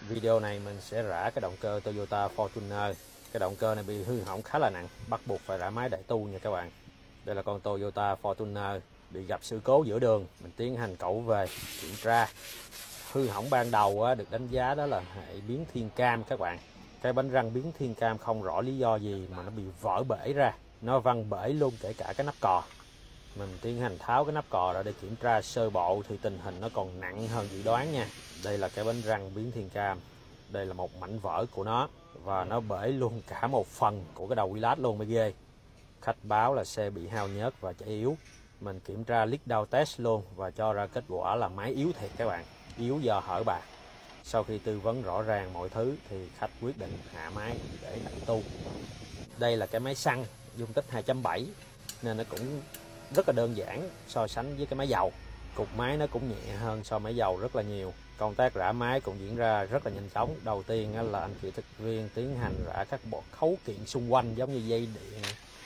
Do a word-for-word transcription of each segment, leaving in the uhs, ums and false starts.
Video này mình sẽ rã cái động cơ Toyota Fortuner. Cái động cơ này bị hư hỏng khá là nặng, bắt buộc phải rã máy đại tu nha các bạn. Đây là con Toyota Fortuner bị gặp sự cố giữa đường, mình tiến hành cẩu về kiểm tra. Hư hỏng ban đầu được đánh giá đó là hệ biến thiên cam các bạn. Cái bánh răng biến thiên cam không rõ lý do gì mà nó bị vỡ bể ra, nó văng bể luôn kể cả cái nắp cò. Mình tiến hành tháo cái nắp cò ra để kiểm tra sơ bộ thì tình hình nó còn nặng hơn dự đoán nha. Đây là cái bánh răng biến thiên cam, đây là một mảnh vỡ của nó và nó bể luôn cả một phần của cái đầu quy lát luôn mới ghê. Khách báo là xe bị hao nhớt và chạy yếu. Mình kiểm tra leak down test luôn và cho ra kết quả là máy yếu thiệt các bạn, yếu do hở bạc. Sau khi tư vấn rõ ràng mọi thứ thì khách quyết định hạ máy để đậy tu. Đây là cái máy xăng dung tích hai chấm bảy nên nó cũng rất là đơn giản so sánh với cái máy dầu. Cục máy nó cũng nhẹ hơn so với máy dầu rất là nhiều. Công tác rã máy cũng diễn ra rất là nhanh chóng. Đầu tiên là anh kỹ thuật viên tiến hành rã các bộ khấu kiện xung quanh giống như dây điện,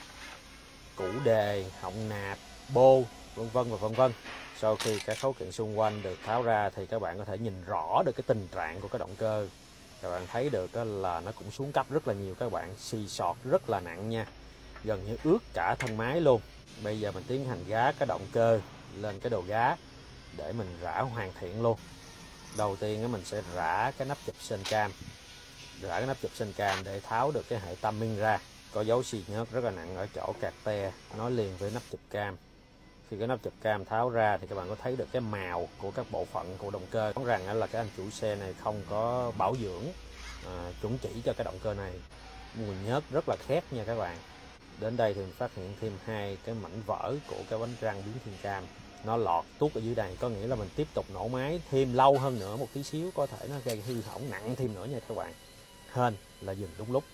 củ đề, họng nạp, bô, vân vân và vân vân. Sau khi các khấu kiện xung quanh được tháo ra thì các bạn có thể nhìn rõ được cái tình trạng của cái động cơ. Các bạn thấy được là nó cũng xuống cấp rất là nhiều các bạn, xì sọt rất là nặng nha, gần như ướt cả thân máy luôn. Bây giờ mình tiến hành gá cái động cơ lên cái đồ gá để mình rã hoàn thiện luôn. Đầu tiên mình sẽ rã cái nắp chụp sên cam, rã cái nắp chụp sên cam để tháo được cái hệ tâm minh ra. Có dấu xì nhớt rất là nặng ở chỗ cạc te nối liền với nắp chụp cam. Khi cái nắp chụp cam tháo ra thì các bạn có thấy được cái màu của các bộ phận của động cơ. Nói rằng là cái anh chủ xe này không có bảo dưỡng à, chuẩn chỉ cho cái động cơ này. Mùi nhớt rất là khét nha các bạn. Đến đây thì mình phát hiện thêm hai cái mảnh vỡ của cái bánh răng biến thiên cam. Nó lọt tuốt ở dưới này, có nghĩa là mình tiếp tục nổ máy thêm lâu hơn nữa một tí xíu, có thể nó gây hư hỏng nặng thêm nữa nha các bạn. Hên là dừng đúng lúc.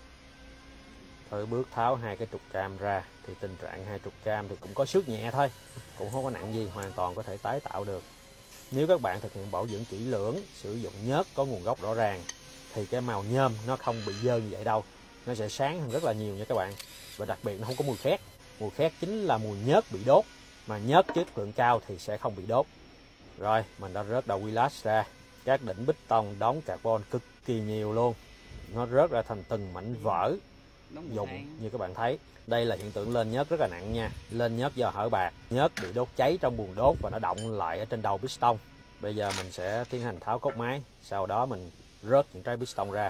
Tới bước tháo hai cái trục cam ra thì tình trạng hai trục cam thì cũng có xước nhẹ thôi, cũng không có nặng gì, hoàn toàn có thể tái tạo được. Nếu các bạn thực hiện bảo dưỡng kỹ lưỡng, sử dụng nhớt có nguồn gốc rõ ràng thì cái màu nhôm nó không bị dơ như vậy đâu, nó sẽ sáng hơn rất là nhiều nha các bạn. Và đặc biệt nó không có mùi khét. Mùi khét chính là mùi nhớt bị đốt, mà nhớt chất lượng cao thì sẽ không bị đốt. Rồi mình đã rớt đầu quy lát ra, các đỉnh bích tông đóng carbon cực kỳ nhiều luôn, nó rớt ra thành từng mảnh vỡ dụng như các bạn thấy. Đây là hiện tượng lên nhớt rất là nặng nha, lên nhớt do hở bạc, nhớt bị đốt cháy trong buồng đốt và nó động lại ở trên đầu piston. Bây giờ mình sẽ tiến hành tháo cốt máy, sau đó mình rớt những trái piston ra.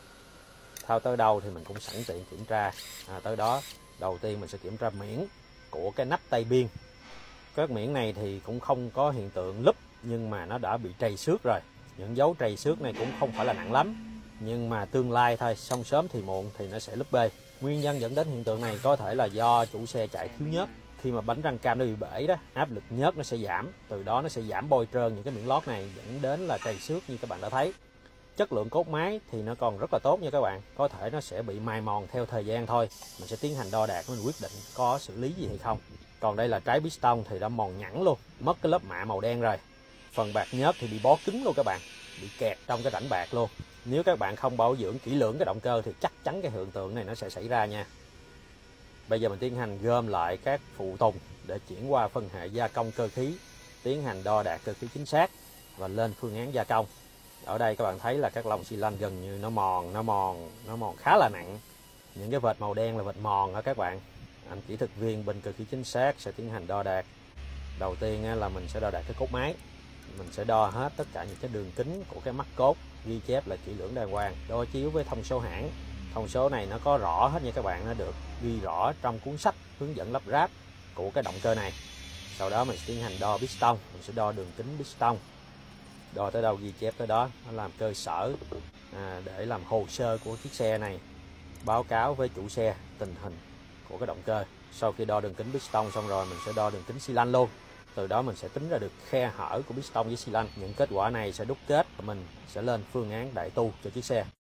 Tháo tới đâu thì mình cũng sẵn tiện kiểm tra. À, tới đó đầu tiên mình sẽ kiểm tra miễn của cái nắp tay biên. Các miễn này thì cũng không có hiện tượng lúp, nhưng mà nó đã bị trầy xước rồi. Những dấu trầy xước này cũng không phải là nặng lắm, nhưng mà tương lai thôi, xong sớm thì muộn thì nó sẽ lúp bê. Nguyên nhân dẫn đến hiện tượng này có thể là do chủ xe chạy thiếu nhớt. Khi mà bánh răng cam nó bị bể đó, áp lực nhớt nó sẽ giảm, từ đó nó sẽ giảm bôi trơn những cái miếng lót này, dẫn đến là trầy xước như các bạn đã thấy. Chất lượng cốt máy thì nó còn rất là tốt nha các bạn, có thể nó sẽ bị mài mòn theo thời gian thôi. Mình sẽ tiến hành đo đạc mình quyết định có xử lý gì hay không. Còn đây là trái piston thì đã mòn nhẵn luôn, mất cái lớp mạ màu đen rồi. Phần bạc nhớt thì bị bó cứng luôn các bạn, bị kẹt trong cái rãnh bạc luôn. Nếu các bạn không bảo dưỡng kỹ lưỡng cái động cơ thì chắc chắn cái hiện tượng này nó sẽ xảy ra nha. Bây giờ mình tiến hành gom lại các phụ tùng để chuyển qua phân hệ gia công cơ khí, tiến hành đo đạc cơ khí chính xác và lên phương án gia công. Ở đây các bạn thấy là các lông xi lanh gần như nó mòn, nó mòn, nó mòn khá là nặng. Những cái vệt màu đen là vệt mòn đó các bạn. Anh kỹ thuật viên bên cơ khí chính xác sẽ tiến hành đo đạc. Đầu tiên là mình sẽ đo đạc cái cốt máy. Mình sẽ đo hết tất cả những cái đường kính của cái mắt cốt, ghi chép lại kỹ lưỡng đàng hoàng, đo chiếu với thông số hãng. Thông số này nó có rõ hết nha các bạn, nó được ghi rõ trong cuốn sách hướng dẫn lắp ráp của cái động cơ này. Sau đó mình sẽ tiến hành đo piston, mình sẽ đo đường kính piston. Đo tới đâu ghi chép tới đó, nó làm cơ sở à, để làm hồ sơ của chiếc xe này, báo cáo với chủ xe tình hình của cái động cơ. Sau khi đo đường kính piston xong rồi, mình sẽ đo đường kính xi lanh luôn. Từ đó mình sẽ tính ra được khe hở của piston với xi lanh. Những kết quả này sẽ đúc kết và mình sẽ lên phương án đại tu cho chiếc xe.